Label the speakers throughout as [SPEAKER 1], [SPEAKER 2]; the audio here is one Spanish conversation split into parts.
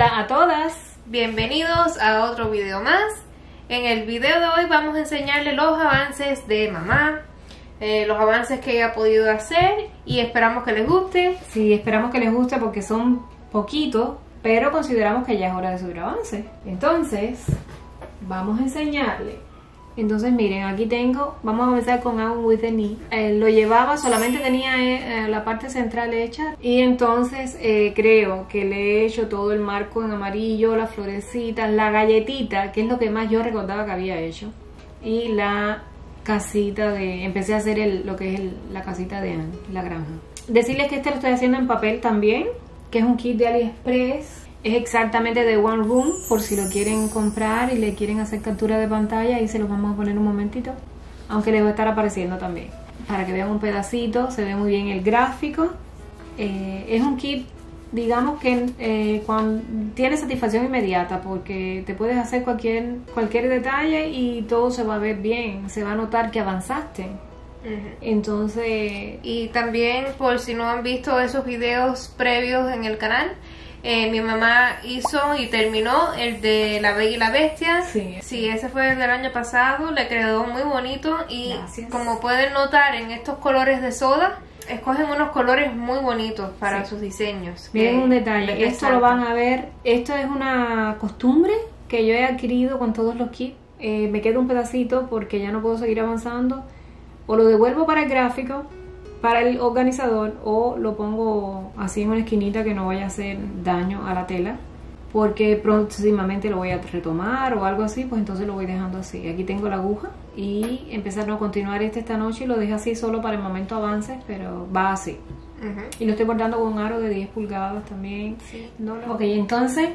[SPEAKER 1] Hola a todas,
[SPEAKER 2] bienvenidos a otro video más. En el video de hoy vamos a enseñarles los avances de mamá, los avances que ella ha podido hacer y esperamos que les guste.
[SPEAKER 1] Sí, esperamos que les guste porque son poquitos, pero consideramos que ya es hora de subir avances. Entonces, vamos a enseñarles. Entonces miren, aquí tengo, vamos a comenzar con Out with the Knee. Lo llevaba, solamente tenía la parte central hecha y entonces creo que le he hecho todo el marco en amarillo, las florecitas, la galletita, que es lo que más yo recordaba que había hecho, y la casita de, empecé a hacer lo que es la casita de Anne, la granja. Decirles que este lo estoy haciendo en papel también, que es un kit de AliExpress. Es exactamente de One Room, por si lo quieren comprar y le quieren hacer captura de pantalla, y se los vamos a poner un momentito, aunque les va a estar apareciendo también, para que vean un pedacito. Se ve muy bien el gráfico. Es un kit, digamos que cuando tiene satisfacción inmediata, porque te puedes hacer cualquier detalle y todo se va a ver bien, se va a notar que avanzaste. Entonces,
[SPEAKER 2] y también, por si no han visto esos videos previos en el canal, mi mamá hizo y terminó el de La Bella y la Bestia. Sí, ese fue el del año pasado. Le quedó muy bonito y gracias. Como pueden notar en estos colores de soda, escogen unos colores muy bonitos para sus diseños.
[SPEAKER 1] Miren un detalle, esto lo van a ver, esto es una costumbre que yo he adquirido con todos los kits. Me queda un pedacito porque ya no puedo seguir avanzando, o lo devuelvo para el gráfico, para el organizador, o lo pongo así en una esquinita que no vaya a hacer daño a la tela, porque próximamente lo voy a retomar o algo así, pues entonces lo voy dejando así. Aquí tengo la aguja y empezar a continuar esta noche, y lo dejé así solo para el momento avances, pero va así. Y lo estoy bordando con un aro de 10 pulgadas también. Ok, entonces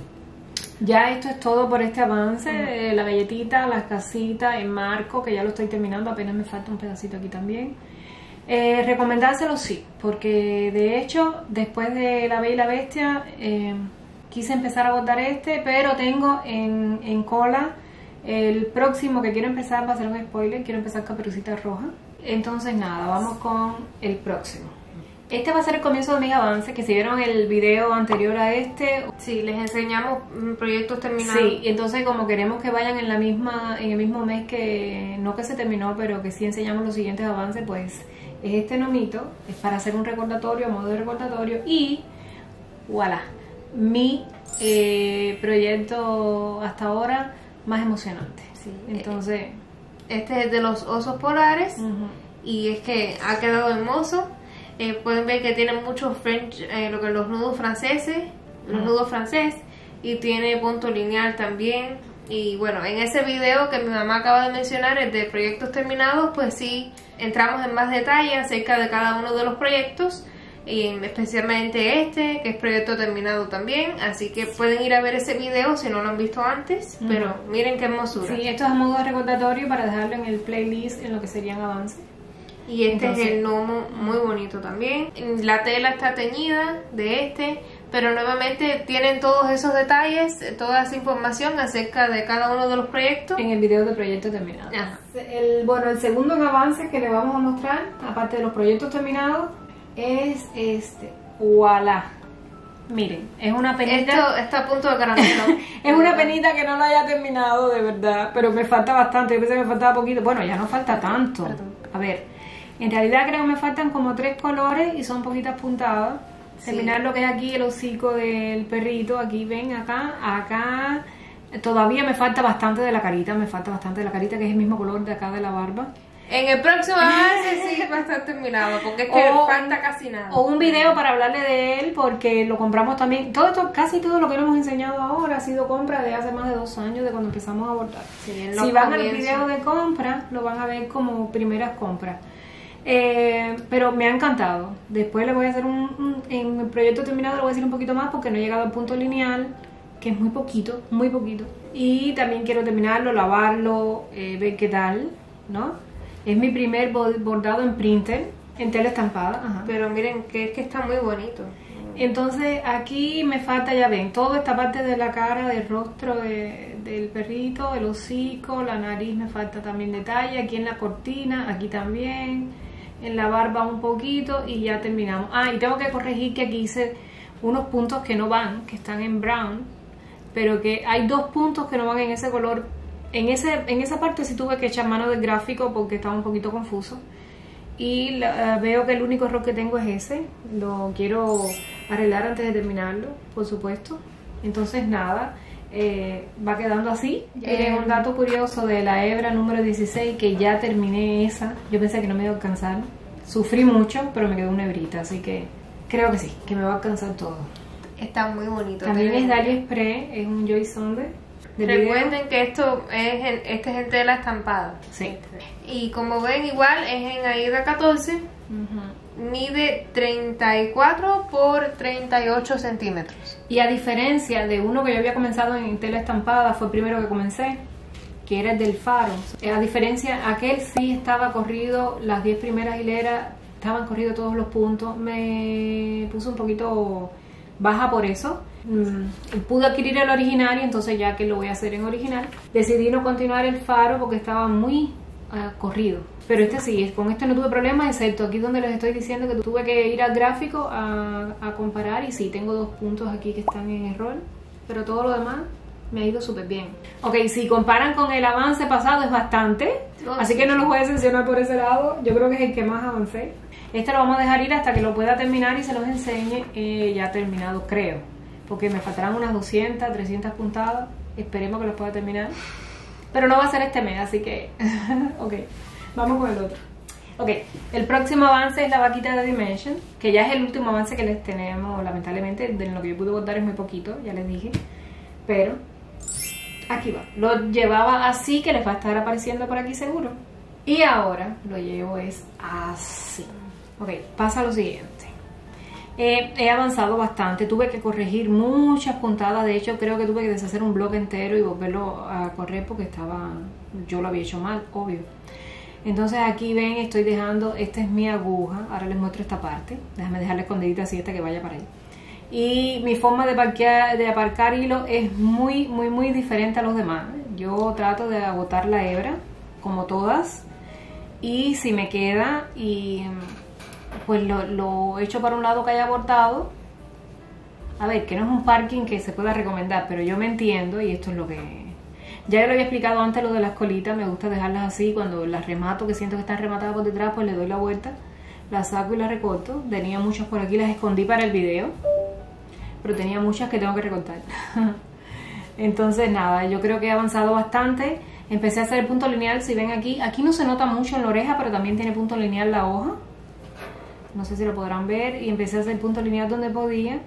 [SPEAKER 1] ya esto es todo por este avance. La galletita, las casitas, el marco, que ya lo estoy terminando, apenas me falta un pedacito aquí también. Recomendárselo sí, porque de hecho después de La Bella y la Bestia quise empezar a bordar pero tengo en cola el próximo que quiero empezar. Va a ser un spoiler, quiero empezar Caperucita Roja. Entonces nada, vamos con el próximo. Este va a ser el comienzo de mis avances, que si vieron el video anterior a este,
[SPEAKER 2] sí, les enseñamos proyectos terminados.
[SPEAKER 1] Sí, y entonces como queremos que vayan en el mismo mes, que no que se terminó, pero que sí enseñamos los siguientes avances, pues es este nomito, es para hacer un recordatorio, a modo de recordatorio, y voilà, mi proyecto hasta ahora más emocionante.
[SPEAKER 2] Sí,
[SPEAKER 1] entonces
[SPEAKER 2] este es de los osos polares, y es que ha quedado hermoso. Pueden ver que tiene muchos los nudos franceses, nudos francés, y tiene punto lineal también. Y bueno, en ese video que mi mamá acaba de mencionar, el de proyectos terminados, pues sí entramos en más detalle acerca de cada uno de los proyectos, y especialmente este, que es proyecto terminado también. Así que pueden ir a ver ese video si no lo han visto antes. Pero miren qué hermosura.
[SPEAKER 1] Sí, esto es a modo de recordatorio para dejarlo en el playlist, en lo que serían avances.
[SPEAKER 2] Y entonces, es el gnomo, muy bonito también. La tela está teñida de pero nuevamente tienen todos esos detalles, toda esa información acerca de cada uno de los proyectos
[SPEAKER 1] en el video de proyectos terminados. El segundo avance que le vamos a mostrar, aparte de los proyectos terminados, es este. ¡Voilà! Miren, es una penita.
[SPEAKER 2] Esto está a punto de caramelo.
[SPEAKER 1] Es una penita que no lo haya terminado, de verdad, pero me falta bastante. Yo pensé que me faltaba poquito. Bueno, ya no falta tanto. A ver, en realidad creo que me faltan como 3 colores y son poquitas puntadas. Terminar lo que es aquí el hocico del perrito. Aquí ven, acá. Todavía me falta bastante de la carita. Que es el mismo color de acá de la barba.
[SPEAKER 2] En el próximo avance sí va a estar terminado, porque es que falta casi nada.
[SPEAKER 1] O un video para hablarle de él, porque lo compramos también. Casi todo lo que le hemos enseñado ahora ha sido compra de hace más de 2 años, de cuando empezamos a bordar. Si van al video de compra, lo van a ver como primeras compras. Pero me ha encantado. Después le voy a hacer en el proyecto terminado le voy a decir un poquito más, porque no he llegado al punto lineal, que es muy poquito. Y también quiero terminarlo, lavarlo, ver qué tal, ¿no? Es mi primer bordado en printer, en tela estampada.
[SPEAKER 2] Pero miren que está muy bonito.
[SPEAKER 1] Entonces aquí me falta, ya ven, toda esta parte de la cara, del rostro del perrito, el hocico, la nariz, me falta también detalle. Aquí en la cortina, aquí también, en la barba un poquito, y ya terminamos. Y tengo que corregir que aquí hice unos puntos que no van, que están en brown, pero que hay 2 puntos que no van en ese color. En esa parte sí tuve que echar mano del gráfico porque estaba un poquito confuso. Y veo que el único error que tengo es ese. Lo quiero arreglar antes de terminarlo, por supuesto. Entonces nada, va quedando así. Un dato curioso de la hebra número 16, que ya terminé esa. Yo pensé que no me iba a alcanzar. Sufrí mucho, pero me quedó una hebrita, así que creo que sí, que me va a alcanzar todo.
[SPEAKER 2] Está muy bonito.
[SPEAKER 1] También es de AliExpress, es un Joy Sunday.
[SPEAKER 2] Recuerden que este es en tela estampada.
[SPEAKER 1] Sí.
[SPEAKER 2] Y como ven, igual es en Aida 14. Mide 34 por 38 centímetros.
[SPEAKER 1] Y a diferencia de uno que yo había comenzado en tela estampada, fue el primero que comencé, que era el del faro. A diferencia, aquel sí estaba corrido, las 10 primeras hileras estaban corridos todos los puntos. Me puse un poquito baja por eso. Pude adquirir el original y entonces, ya que lo voy a hacer en original, decidí no continuar el faro porque estaba muy corrido. Pero este sí, con este no tuve problemas, excepto aquí donde les estoy diciendo que tuve que ir al gráfico a comparar, y sí, tengo 2 puntos aquí que están en error, pero todo lo demás me ha ido súper bien. Ok, si comparan con el avance pasado es bastante, así que no los voy a decepcionar por ese lado. Yo creo que es el que más avancé. Este lo vamos a dejar ir hasta que lo pueda terminar y se los enseñe ya terminado, creo, porque me faltarán unas 200, 300 puntadas. Esperemos que los pueda terminar, pero no va a ser este mes, así que ok, vamos con el otro. Ok, el próximo avance es la vaquita de Dimension, que ya es el último avance que les tenemos, lamentablemente. De lo que yo pude bordar es muy poquito, ya les dije, pero aquí va. Lo llevaba así, que les va a estar apareciendo por aquí seguro, y ahora lo llevo es así. Ok, pasa lo siguiente. He avanzado bastante, tuve que corregir muchas puntadas. De hecho, creo que tuve que deshacer un bloque entero y volverlo a correr porque yo lo había hecho mal, obvio. Entonces aquí ven, estoy dejando, esta es mi aguja. Ahora les muestro esta parte. Déjame dejarla escondidita así hasta que vaya para ahí. Y mi forma de aparcar hilo es muy diferente a los demás. Yo trato de agotar la hebra, como todas. Y si me queda, pues lo echo para un lado que haya bordado. A ver, que no es un parking que se pueda recomendar, pero yo me entiendo, y esto es lo que... Ya lo había explicado antes, lo de las colitas. Me gusta dejarlas así. Cuando las remato, que siento que están rematadas por detrás, pues le doy la vuelta, las saco y las recorto. Tenía muchas por aquí, las escondí para el video, pero tenía muchas que tengo que recortar. Entonces nada, yo creo que he avanzado bastante. Empecé a hacer el punto lineal. Si ven aquí no se nota mucho en la oreja, pero también tiene punto lineal la hoja. No sé si lo podrán ver. Y empecé a hacer punto lineal donde podía.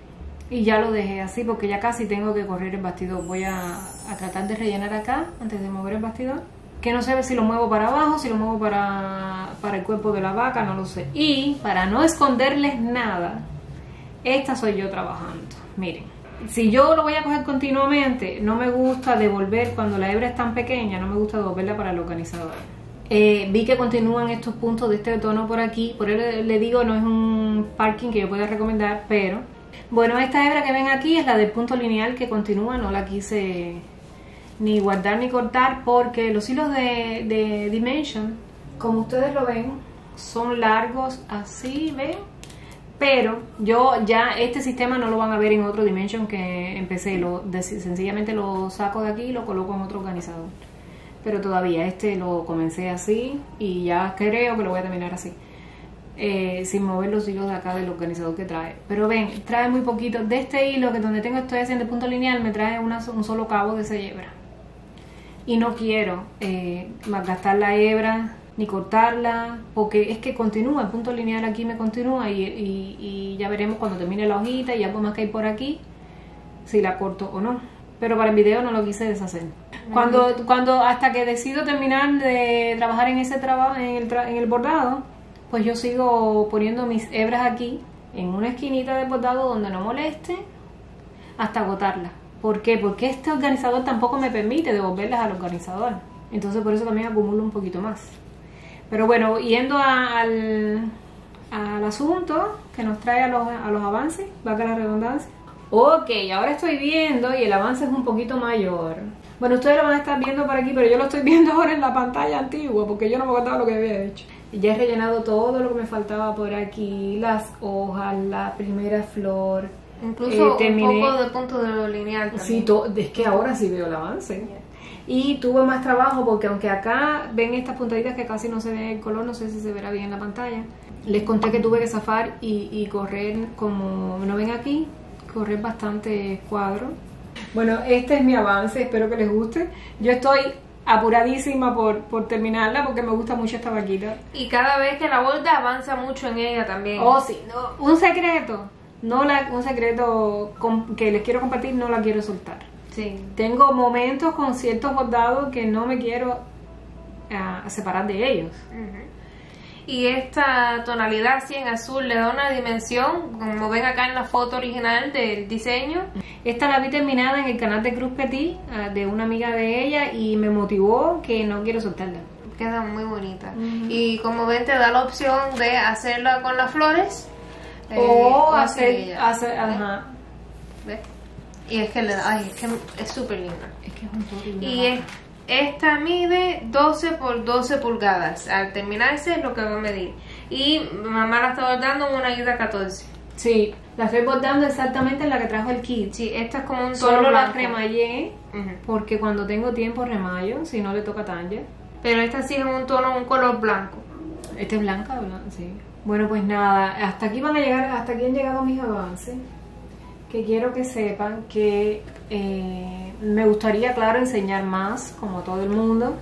[SPEAKER 1] Y ya lo dejé así porque ya casi tengo que correr el bastidor. Voy a tratar de rellenar acá antes de mover el bastidor. Que no sé si lo muevo para abajo, si lo muevo para el cuerpo de la vaca, no lo sé. Y para no esconderles nada, esta soy yo trabajando. Miren, si yo lo voy a coger continuamente, no me gusta devolver cuando la hebra es tan pequeña, no me gusta devolverla para el organizador. Vi que continúan estos puntos de este tono por aquí, por eso le digo, no es un parking que yo pueda recomendar, pero bueno, esta hebra que ven aquí es la del punto lineal que continúa. No la quise ni guardar ni cortar porque los hilos de Dimension, como ustedes lo ven, son largos así, ¿ven? Pero yo ya este sistema no lo van a ver en otro Dimension que empecé. Sencillamente lo saco de aquí y lo coloco en otro organizador. Pero todavía este lo comencé así y ya creo que lo voy a terminar así, sin mover los hilos de acá del organizador que trae. Pero ven, trae muy poquito. De este hilo que donde estoy haciendo el punto lineal, me trae un solo cabo de esa hebra. Y no quiero malgastar la hebra ni cortarla, porque es que continúa, el punto lineal aquí me continúa y ya veremos cuando termine la hojita y algo más que hay por aquí, si la corto o no. Pero para el video no lo quise deshacer. Hasta que decido terminar de trabajar en ese trabajo, en el bordado, pues yo sigo poniendo mis hebras aquí, en una esquinita del bordado donde no moleste, hasta agotarla. ¿Por qué? Porque este organizador tampoco me permite devolverlas al organizador. Entonces por eso también acumulo un poquito más. Pero bueno, yendo al asunto que nos trae a los avances, valga la redundancia. Ok, ahora estoy viendo y el avance es un poquito mayor. Bueno, ustedes lo van a estar viendo por aquí, pero yo lo estoy viendo ahora en la pantalla antigua porque yo no me acordaba lo que había hecho. Ya he rellenado todo lo que me faltaba por aquí, las hojas, la primera flor,
[SPEAKER 2] Incluso
[SPEAKER 1] terminé,
[SPEAKER 2] un poco de punto de lo lineal también.
[SPEAKER 1] Sí, es que ahora sí veo el avance. Y tuve más trabajo porque aunque acá ven estas puntaditas que casi no se ve el color, no sé si se verá bien en la pantalla. Les conté que tuve que zafar y correr, como no ven aquí, correr bastante cuadros. Bueno, este es mi avance, espero que les guste. Yo estoy apuradísima por terminarla porque me gusta mucho esta vaquita.
[SPEAKER 2] Y cada vez que la borda avanza mucho en ella también.
[SPEAKER 1] Oh, sí, no, un secreto. Un secreto que les quiero compartir, no la quiero soltar.
[SPEAKER 2] Sí.
[SPEAKER 1] Tengo momentos con ciertos bordados que no me quiero separar de ellos.
[SPEAKER 2] Y esta tonalidad así en azul le da una dimensión, como ven acá en la foto original del diseño.
[SPEAKER 1] Esta la vi terminada en el canal de Cruz Petit, de una amiga de ella, y me motivó que no quiero soltarla.
[SPEAKER 2] Queda muy bonita. Y como ven, te da la opción de hacerla con las flores.
[SPEAKER 1] O hacer ajá.
[SPEAKER 2] ¿Ves? Y es que le da, ay, es que es súper linda.
[SPEAKER 1] Es que es un poco
[SPEAKER 2] Y esta mide 12 por 12 pulgadas. Al terminarse es lo que va a medir. Y mamá la está bordando en una guita 14.
[SPEAKER 1] Sí, la estoy bordando exactamente en la que trajo el kit.
[SPEAKER 2] Sí, esta es como un tono
[SPEAKER 1] Solo la
[SPEAKER 2] blanco.
[SPEAKER 1] remallé, porque cuando tengo tiempo remallo, si no le toca talla.
[SPEAKER 2] Pero esta sí es un tono, un color blanco.
[SPEAKER 1] Esta es blanca, ¿verdad? Sí. Bueno, pues nada, hasta aquí van a llegar, hasta aquí han llegado mis avances. Que quiero que sepan que me gustaría, claro, enseñar más, como todo el mundo.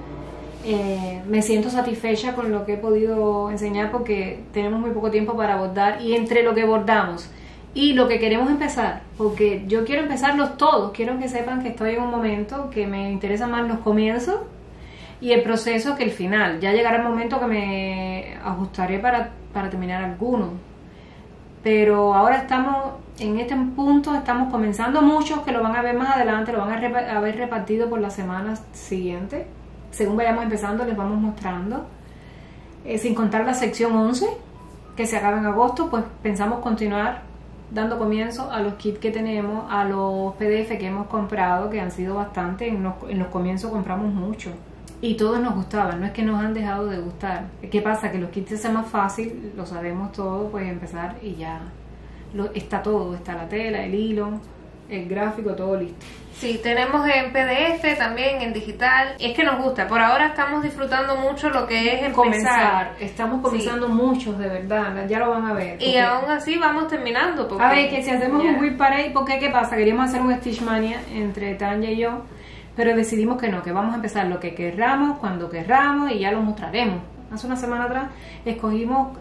[SPEAKER 1] Me siento satisfecha con lo que he podido enseñar porque tenemos muy poco tiempo para bordar, y entre lo que bordamos y lo que queremos empezar, porque yo quiero empezarlos todos, quiero que sepan que estoy en un momento que me interesan más los comienzos y el proceso que el final. Ya llegará el momento que me ajustaré para terminar algunos, pero ahora estamos en este punto, estamos comenzando muchos que lo van a ver más adelante, lo van a ver repartido por las semanas siguientes. Según vayamos empezando les vamos mostrando, sin contar la sección 11 que se acaba en agosto. Pues pensamos continuar dando comienzo a los kits que tenemos, a los PDF que hemos comprado, que han sido bastante. En los comienzos compramos mucho y todos nos gustaban, no es que nos han dejado de gustar. ¿Qué pasa? Que los kits se hacen más fácil, lo sabemos todo, pues empezar y ya está todo, está la tela, el hilo, el gráfico, todo listo.
[SPEAKER 2] Sí, tenemos en PDF, también en digital. Es que nos gusta. Por ahora estamos disfrutando mucho lo que es empezar.
[SPEAKER 1] Estamos comenzando muchos, de verdad. Ya lo van a ver.
[SPEAKER 2] Y aún así vamos terminando. Porque,
[SPEAKER 1] a ver, que si hacemos un whip parade, ¿por qué? ¿Qué pasa? Queríamos hacer un Stitchmania entre Tanya y yo, pero decidimos que no, que vamos a empezar lo que querramos, cuando querramos, y ya lo mostraremos. Hace una semana atrás escogimos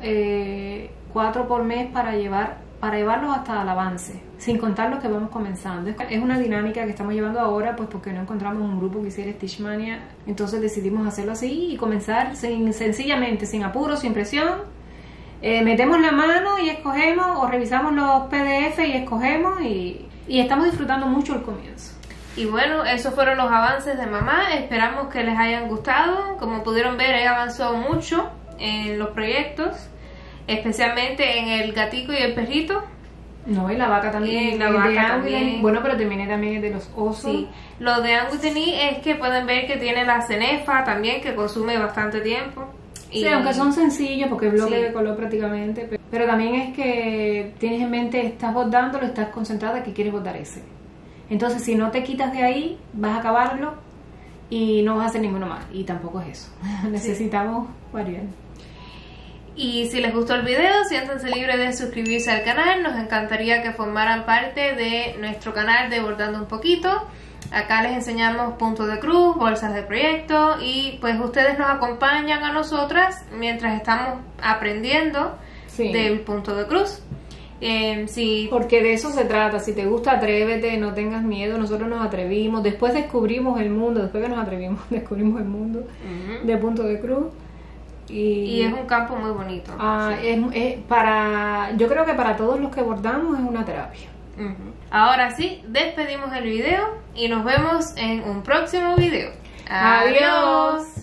[SPEAKER 1] 4 por mes para llevarlos hasta el avance, sin contar lo que vamos comenzando. Es una dinámica que estamos llevando ahora, pues porque no encontramos un grupo que hiciera Stitchmania, entonces decidimos hacerlo así y comenzar sencillamente, sin apuro, sin presión. Metemos la mano y escogemos, o revisamos los PDF y escogemos, y estamos disfrutando mucho el comienzo.
[SPEAKER 2] Y bueno, esos fueron los avances de mamá. Esperamos que les hayan gustado. Como pudieron ver, he avanzado mucho en los proyectos, especialmente en el gatico y el perrito.
[SPEAKER 1] No, y la vaca también.
[SPEAKER 2] Y la vaca también.
[SPEAKER 1] Bueno, pero terminé también el de los osos.
[SPEAKER 2] Sí. Lo de Angutini es que pueden ver que tiene la cenefa también, que consume bastante tiempo.
[SPEAKER 1] Sí, aunque son sencillos, porque es bloque de color prácticamente. Pero también es que tienes en mente, estás bordándolo, estás concentrada que quieres bordar ese. Entonces, si no te quitas de ahí, vas a acabarlo y no vas a hacer ninguno más. Y tampoco es eso. Necesitamos variar.
[SPEAKER 2] Y si les gustó el video, siéntanse libres de suscribirse al canal. Nos encantaría que formaran parte de nuestro canal de Bordando un Poquito. Acá les enseñamos puntos de cruz, bolsas de proyecto, y pues ustedes nos acompañan a nosotras mientras estamos aprendiendo del punto de cruz.
[SPEAKER 1] Porque de eso se trata. Si te gusta, atrévete, no tengas miedo. Nosotros nos atrevimos, después descubrimos el mundo, después que nos atrevimos, descubrimos el mundo de punto de cruz. Y
[SPEAKER 2] es un campo muy bonito.
[SPEAKER 1] Yo creo que para todos los que bordamos es una terapia.
[SPEAKER 2] Ahora sí, despedimos el video y nos vemos en un próximo video. Adiós.